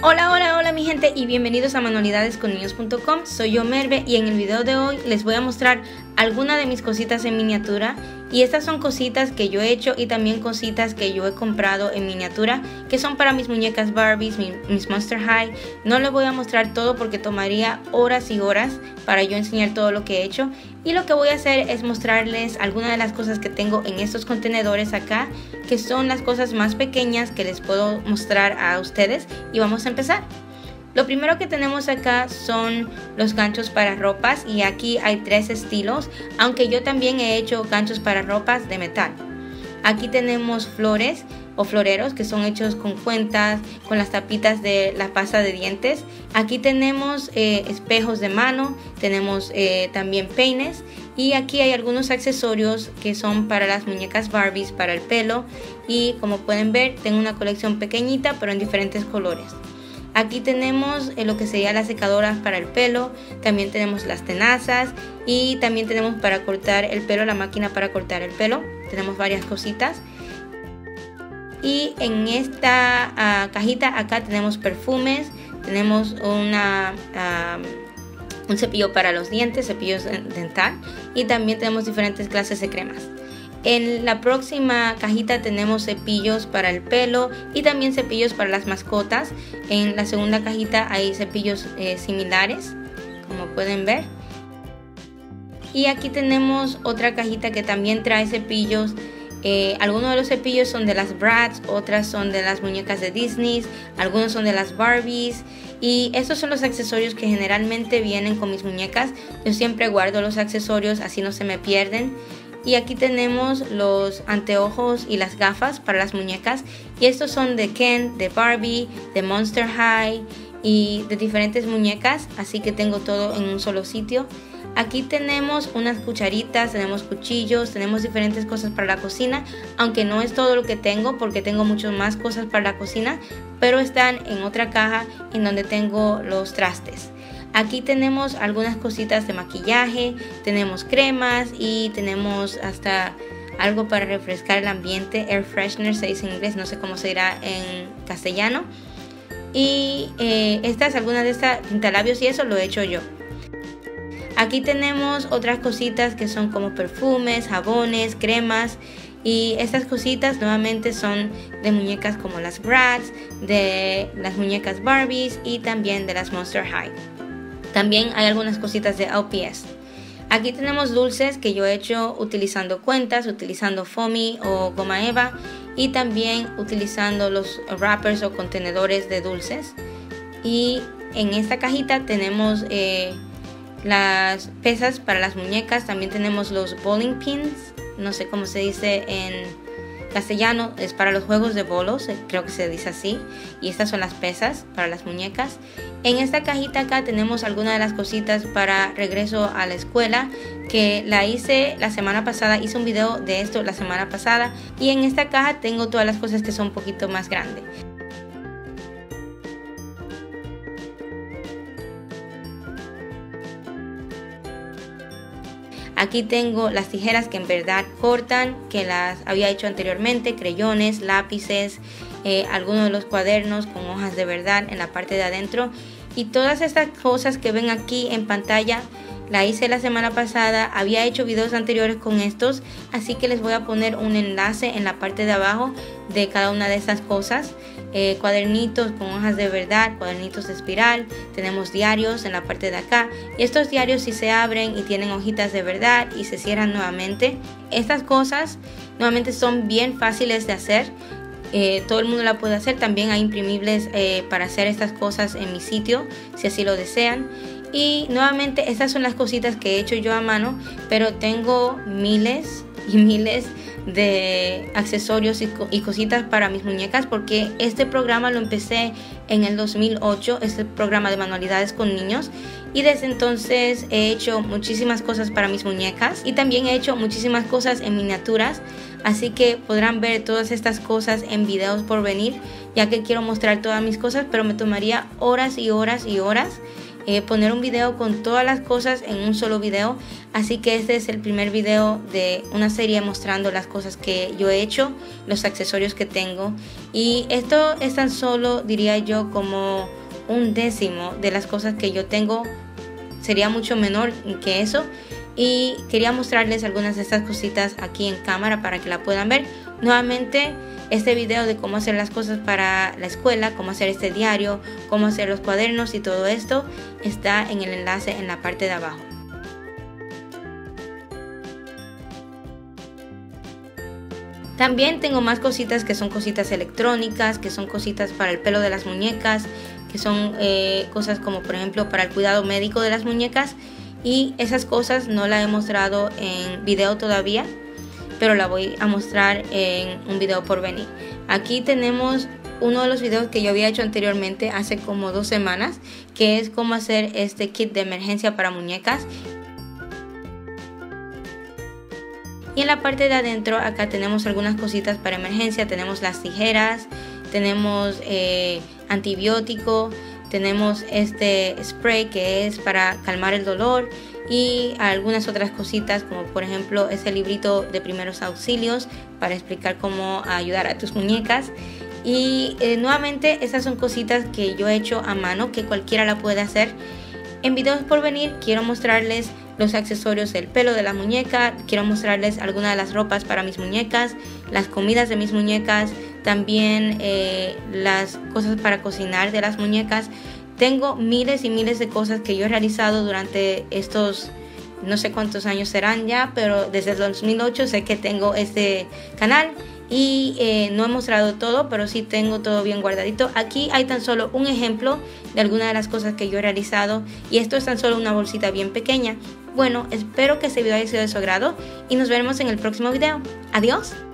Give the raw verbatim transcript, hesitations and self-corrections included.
Hola, hola, hola mi gente y bienvenidos a manualidades con niños punto com. Soy yo, Merve, y en el video de hoy les voy a mostrar algunas de mis cositas en miniatura. Y estas son cositas que yo he hecho y también cositas que yo he comprado en miniatura, que son para mis muñecas Barbies, mi, mis Monster High. No les voy a mostrar todo porque tomaría horas y horas para yo enseñar todo lo que he hecho. Y lo que voy a hacer es mostrarles algunas de las cosas que tengo en estos contenedores acá, que son las cosas más pequeñas que les puedo mostrar a ustedes. Y vamos a empezar. Lo primero que tenemos acá son los ganchos para ropas, y aquí hay tres estilos, aunque yo también he hecho ganchos para ropas de metal. Aquí tenemos flores o floreros que son hechos con cuentas, con las tapitas de la pasta de dientes. Aquí tenemos eh, espejos de mano, tenemos eh, también peines, y aquí hay algunos accesorios que son para las muñecas Barbies, para el pelo. Y como pueden ver, tengo una colección pequeñita pero en diferentes colores. Aquí tenemos eh, lo que sería las secadoras para el pelo, también tenemos las tenazas y también tenemos para cortar el pelo, la máquina para cortar el pelo. Tenemos varias cositas. Y en esta uh, cajita acá tenemos perfumes, tenemos una, uh, un cepillo para los dientes, cepillos dental, y también tenemos diferentes clases de cremas. En la próxima cajita tenemos cepillos para el pelo y también cepillos para las mascotas. En la segunda cajita hay cepillos eh, similares, como pueden ver. Y aquí tenemos otra cajita que también trae cepillos. Eh, algunos de los cepillos son de las Bratz, otras son de las muñecas de Disney, algunos son de las Barbies. Y estos son los accesorios que generalmente vienen con mis muñecas. Yo siempre guardo los accesorios, así no se me pierden. Y aquí tenemos los anteojos y las gafas para las muñecas. Y estos son de Ken, de Barbie, de Monster High y de diferentes muñecas. Así que tengo todo en un solo sitio. Aquí tenemos unas cucharitas, tenemos cuchillos, tenemos diferentes cosas para la cocina. Aunque no es todo lo que tengo porque tengo muchas más cosas para la cocina. Pero están en otra caja en donde tengo los trastes. Aquí tenemos algunas cositas de maquillaje, tenemos cremas y tenemos hasta algo para refrescar el ambiente. Air freshener se dice en inglés, no sé cómo se dirá en castellano. Y eh, estas, algunas de estas pintalabios y eso lo he hecho yo. Aquí tenemos otras cositas que son como perfumes, jabones, cremas. Y estas cositas nuevamente son de muñecas como las Bratz, de las muñecas Barbies y también de las Monster High. También hay algunas cositas de L P S. Aquí tenemos dulces que yo he hecho utilizando cuentas, utilizando foamy o goma eva, y también utilizando los wrappers o contenedores de dulces. Y en esta cajita tenemos eh, las pesas para las muñecas. También tenemos los bowling pins, no sé cómo se dice en castellano, es para los juegos de bolos, creo que se dice así. Y estas son las pesas para las muñecas. En esta cajita acá tenemos algunas de las cositas para regreso a la escuela, que la hice la semana pasada, hice un video de esto la semana pasada. Y en esta caja tengo todas las cosas que son un poquito más grandes. Aquí tengo las tijeras que en verdad cortan, que las había hecho anteriormente, creyones, lápices, eh, algunos de los cuadernos con hojas de verdad en la parte de adentro. Y todas estas cosas que ven aquí en pantalla la hice la semana pasada, había hecho videos anteriores con estos, así que les voy a poner un enlace en la parte de abajo de cada una de estas cosas. Eh, cuadernitos con hojas de verdad, cuadernitos de espiral, tenemos diarios en la parte de acá, y estos diarios si se abren y tienen hojitas de verdad y se cierran nuevamente. Estas cosas nuevamente son bien fáciles de hacer. Eh, todo el mundo la puede hacer. También hay imprimibles eh, para hacer estas cosas en mi sitio si así lo desean. Y nuevamente estas son las cositas que he hecho yo a mano, pero tengo miles y miles de accesorios y, co y cositas para mis muñecas, porque este programa lo empecé en el dos mil ocho, este programa de manualidades con niños, y desde entonces he hecho muchísimas cosas para mis muñecas y también he hecho muchísimas cosas en miniaturas. Así que podrán ver todas estas cosas en videos por venir, ya que quiero mostrar todas mis cosas, pero me tomaría horas y horas y horas. eh, poner un video con todas las cosas en un solo video, así que este es el primer video de una serie mostrando las cosas que yo he hecho, los accesorios que tengo, y esto es tan solo, diría yo, como un décimo de las cosas que yo tengo, sería mucho menor que eso, y quería mostrarles algunas de estas cositas aquí en cámara para que la puedan ver. Nuevamente, este video de cómo hacer las cosas para la escuela, cómo hacer este diario, cómo hacer los cuadernos y todo esto está en el enlace en la parte de abajo. También tengo más cositas que son cositas electrónicas, que son cositas para el pelo de las muñecas, que son eh, cosas como por ejemplo para el cuidado médico de las muñecas, y esas cosas no las he mostrado en video todavía, pero la voy a mostrar en un video por venir. Aquí tenemos uno de los videos que yo había hecho anteriormente hace como dos semanas, que es cómo hacer este kit de emergencia para muñecas. Y en la parte de adentro acá tenemos algunas cositas para emergencia. Tenemos las tijeras, tenemos eh, antibiótico, tenemos este spray que es para calmar el dolor, y algunas otras cositas como por ejemplo ese librito de primeros auxilios para explicar cómo ayudar a tus muñecas. Y eh, nuevamente estas son cositas que yo he hecho a mano, que cualquiera la puede hacer. En videos por venir quiero mostrarles los accesorios del pelo de la muñeca, quiero mostrarles algunas de las ropas para mis muñecas, las comidas de mis muñecas, también eh, las cosas para cocinar de las muñecas. Tengo miles y miles de cosas que yo he realizado durante estos, no sé cuántos años serán ya, pero desde el dos mil ocho sé que tengo este canal. Y eh, no he mostrado todo, pero sí tengo todo bien guardadito. Aquí hay tan solo un ejemplo de algunas de las cosas que yo he realizado, y esto es tan solo una bolsita bien pequeña. Bueno, espero que este video haya sido de su agrado y nos veremos en el próximo video. Adiós.